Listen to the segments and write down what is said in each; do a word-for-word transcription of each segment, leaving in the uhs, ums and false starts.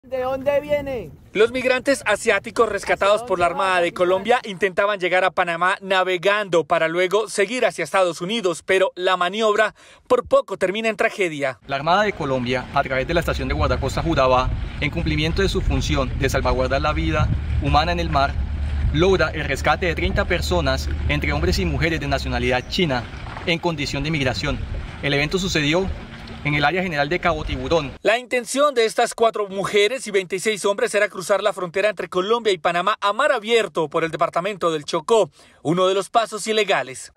¿De dónde viene? Los migrantes asiáticos rescatados por la Armada de Colombia intentaban llegar a Panamá navegando para luego seguir hacia Estados Unidos, pero la maniobra por poco termina en tragedia. La Armada de Colombia, a través de la estación de guardacosta Jurabá, en cumplimiento de su función de salvaguardar la vida humana en el mar, logra el rescate de treinta personas, entre hombres y mujeres de nacionalidad china, en condición de migración. El evento sucedió en el área general de Cabo Tiburón. La intención de estas cuatro mujeres y veintiséis hombres era cruzar la frontera entre Colombia y Panamá a mar abierto por el departamento del Chocó, uno de los pasos ilegales.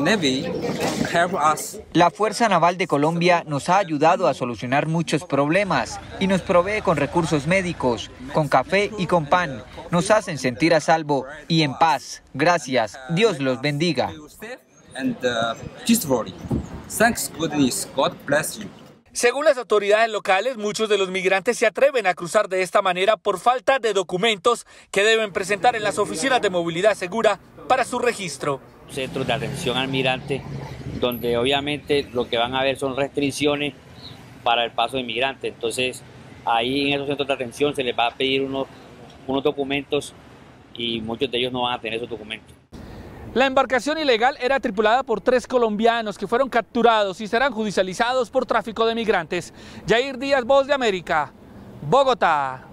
La Fuerza Naval de Colombia nos ha ayudado a solucionar muchos problemas y nos provee con recursos médicos, con café y con pan. Nos hacen sentir a salvo y en paz. Gracias. Dios los bendiga. Según las autoridades locales, muchos de los migrantes se atreven a cruzar de esta manera por falta de documentos que deben presentar en las oficinas de movilidad segura para su registro. Centros de atención al migrante, donde obviamente lo que van a ver son restricciones para el paso de migrantes. Entonces, ahí en esos centros de atención se les va a pedir unos, unos documentos y muchos de ellos no van a tener esos documentos. La embarcación ilegal era tripulada por tres colombianos que fueron capturados y serán judicializados por tráfico de migrantes. Yair Díaz, Voz de América, Bogotá.